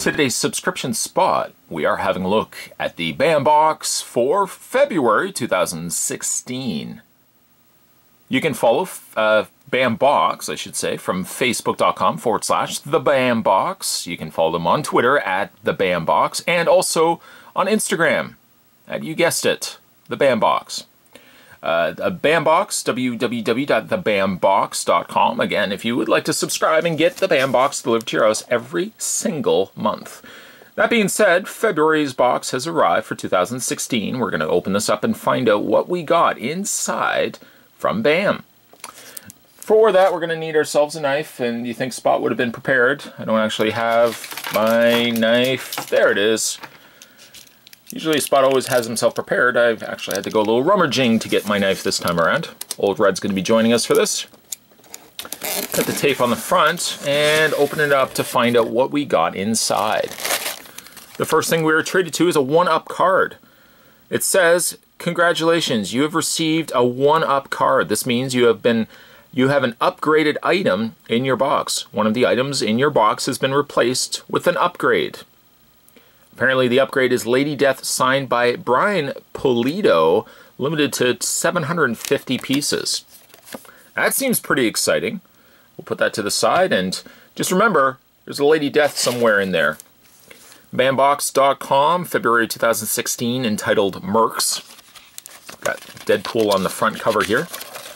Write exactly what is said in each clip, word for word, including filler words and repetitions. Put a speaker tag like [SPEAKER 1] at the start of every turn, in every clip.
[SPEAKER 1] today's subscription spot, we are having a look at the BAM box for February two thousand sixteen. You can follow uh, BAM box, I should say, from facebook.com forward slash the BAM box. You can follow them on Twitter at the BAM box and also on Instagram at, you guessed it, the BAM box. Uh, a BAM box, w w w dot the bam box dot com. Again, if you would like to subscribe and get the BAM box delivered to your house every single month. That being said, February's box has arrived for two thousand sixteen. We're going to open this up and find out what we got inside from BAM. For that, we're going to need ourselves a knife, and you think Spot would have been prepared. I don't actually have my knife. There it is. Usually Spot always has himself prepared. I've actually had to go a little rummaging to get my knife this time around. Old Red's going to be joining us for this. Cut the tape on the front and open it up to find out what we got inside. The first thing we were treated to is a one-up card. It says, "Congratulations, you have received a one-up card." This means you have been you have an upgraded item in your box. One of the items in your box has been replaced with an upgrade. Apparently the upgrade is Lady Death signed by Brian Pulido, limited to seven hundred fifty pieces. That seems pretty exciting. We'll put that to the side, and just remember, there's a Lady Death somewhere in there. bam box dot com, February two thousand sixteen, entitled Mercs. Got Deadpool on the front cover here.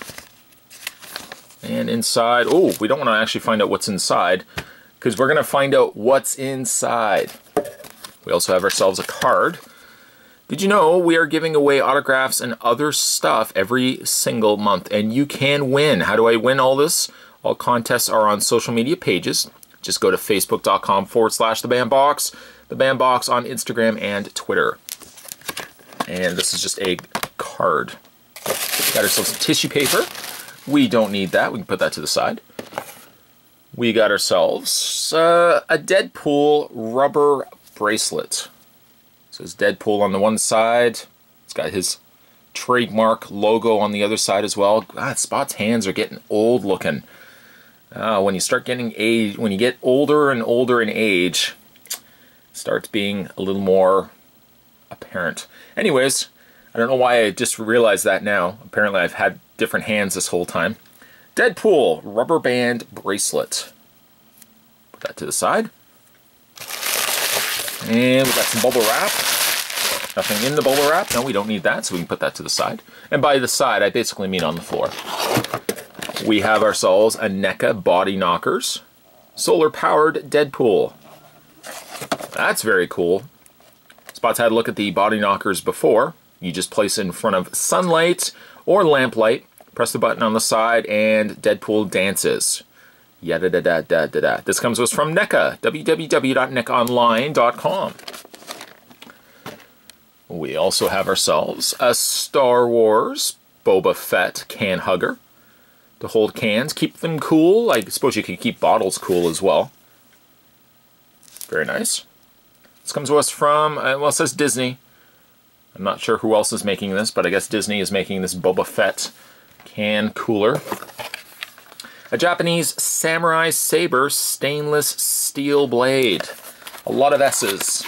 [SPEAKER 1] And inside, oh, we don't want to actually find out what's inside, because we're going to find out what's inside. We also have ourselves a card. Did you know we are giving away autographs and other stuff every single month, and you can win. How do I win all this? All contests are on social media pages. Just go to facebook.com forward slash the BAM box, the BAM box on Instagram and Twitter. And this is just a card. Got ourselves some tissue paper. We don't need that. We can put that to the side. We got ourselves uh, a Deadpool rubber bracelet. It says Deadpool on the one side. It's got his trademark logo on the other side as well. God, Spot's hands are getting old looking. Uh, when you start getting age, when you get older and older in age, it starts being a little more apparent. Anyways, I don't know why I just realized that now. Apparently I've had different hands this whole time. Deadpool rubber band bracelet. Put that to the side. And we've got some bubble wrap. Nothing in the bubble wrap. No, we don't need that, so we can put that to the side. And by the side, I basically mean on the floor. We have ourselves a N E C A Body Knockers solar-powered Deadpool. That's very cool. Spot's had a look at the Body Knockers before. You just place it in front of sunlight or lamplight, press the button on the side, and Deadpool dances. Yada da da da da da. This comes to us from N E C A, w w w dot N E C A online dot com. We also have ourselves a Star Wars Boba Fett can hugger to hold cans, keep them cool. I suppose you could keep bottles cool as well. Very nice. This comes to us from, uh, well, it says Disney. I'm not sure who else is making this, but I guess Disney is making this Boba Fett can cooler. A Japanese samurai saber stainless steel blade. A lot of S's.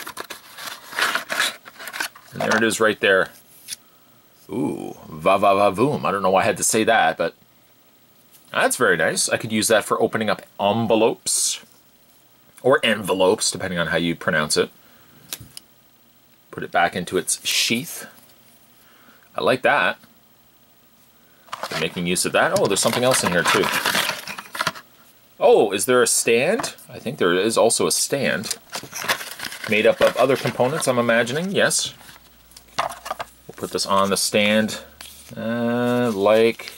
[SPEAKER 1] And there it is right there. Ooh, va va va voom. I don't know why I had to say that, but that's very nice. I could use that for opening up envelopes. Or envelopes, depending on how you pronounce it. Put it back into its sheath. I like that. They're making use of that. Oh, there's something else in here too. Oh, is there a stand? I think there is also a stand. Made up of other components, I'm imagining. Yes. We'll put this on the stand uh, like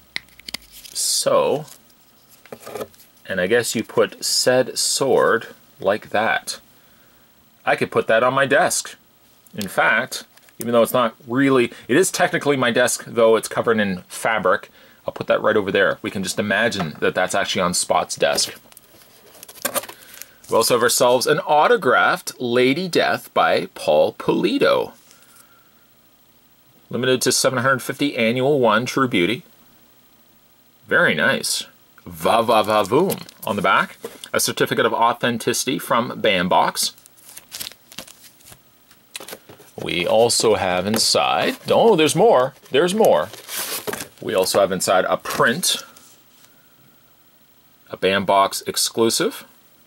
[SPEAKER 1] so. And I guess you put said sword like that. I could put that on my desk. In fact, even though it's not really, it is technically my desk, though it's covered in fabric. I'll put that right over there. We can just imagine that that's actually on Spot's desk. We also have ourselves an autographed Lady Death by Paul Pulido. Limited to seven hundred fifty, annual one, True Beauty. Very nice. Va va va voom. on the back, a certificate of authenticity from Bandbox. We also have inside, oh, there's more, there's more. We also have inside a print, a Bandbox exclusive.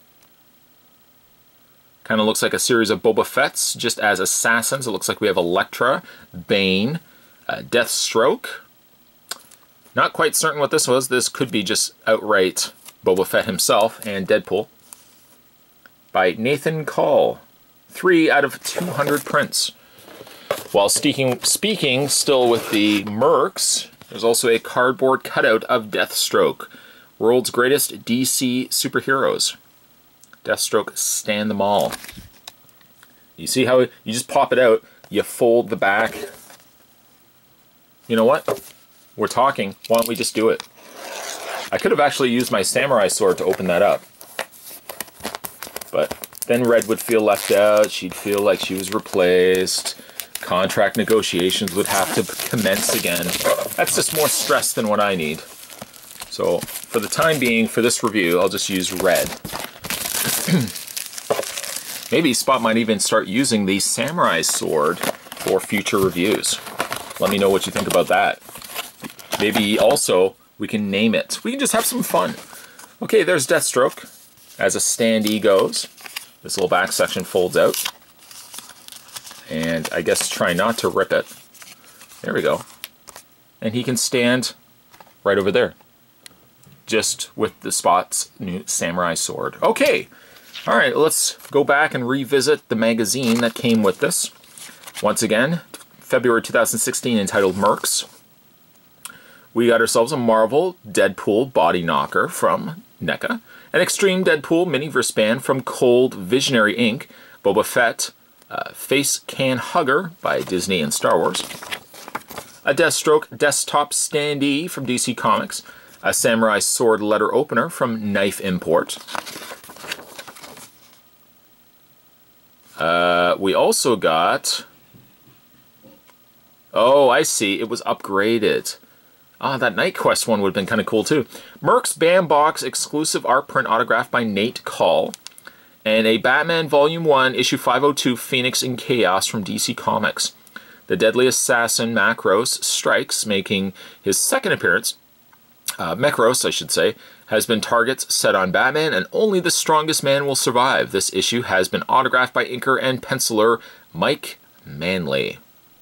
[SPEAKER 1] Kind of looks like a series of Boba Fett's, just as assassins. It looks like we have Elektra, Bane, uh, Deathstroke. Not quite certain what this was. This could be just outright Boba Fett himself, and Deadpool. By Nathan Call. Three out of two hundred prints. While speaking, speaking still with the Mercs, there's also a cardboard cutout of Deathstroke. World's greatest D C superheroes. Deathstroke, stand them all. You see how you just pop it out, you fold the back. You know what? We're talking. Why don't we just do it? I could have actually used my samurai sword to open that up. But then Red would feel left out. She'd feel like she was replaced. Contract negotiations would have to commence again. That's just more stress than what I need. So for the time being, for this review, I'll just use Red. Maybe Spot might even start using the samurai sword for future reviews. Let me know what you think about that. Maybe also we can name it. We can just have some fun. Okay, there's Deathstroke. As a standee goes, this little back section folds out. And I guess try not to rip it. There we go. And he can stand right over there. Just with the Spot's new samurai sword. Okay. All right, let's go back and revisit the magazine that came with this. Once again, February two thousand sixteen, entitled Mercs. We got ourselves a Marvel Deadpool body knocker from NECA, an Extreme Deadpool mini wristband from Cold Visionary Incorporated, Boba Fett uh, Face Can Hugger by Disney and Star Wars, a Deathstroke desktop standee from D C Comics, a Samurai Sword letter opener from Knife Import. Uh, we also got... Oh, I see. It was upgraded. Ah, that Night Quest one would have been kind of cool too. Mercs Bandbox exclusive art print autographed by Nate Call. And a Batman Volume one, Issue five oh two, Phoenix in Chaos from D C Comics. The deadly assassin Macros strikes, making his second appearance. Uh, Macros, I should say, has been targets set on Batman, and only the strongest man will survive. This issue has been autographed by inker and penciler Mike Manley.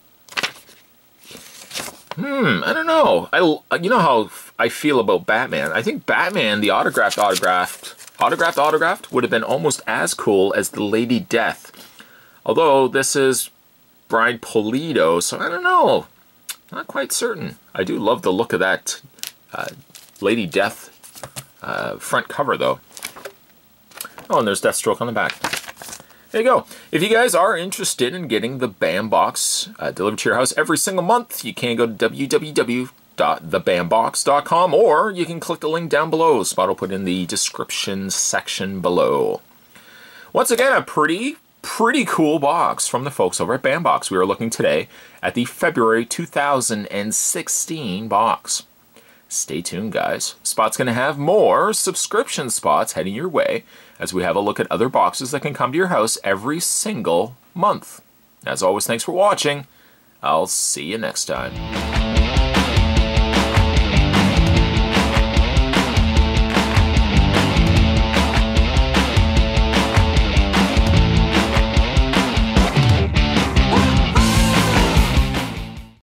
[SPEAKER 1] Hmm, I don't know. I, you know how I feel about Batman. I think Batman, the autographed autographed, autographed autographed, would have been almost as cool as the Lady Death. Although this is Brian Pulido, so I don't know. Not quite certain. I do love the look of that uh, Lady Death uh, front cover, though. Oh, and there's Deathstroke on the back. There you go. If you guys are interested in getting the Bandbox uh, delivered to your house every single month, you can go to w w w dot the bandbox dot com, or you can click the link down below. Spot will put in the description section below. Once again, a pretty, pretty cool box from the folks over at Bandbox. We are looking today at the February two thousand sixteen box. Stay tuned, guys. Spot's going to have more subscription spots heading your way as we have a look at other boxes that can come to your house every single month. As always, thanks for watching. I'll see you next time.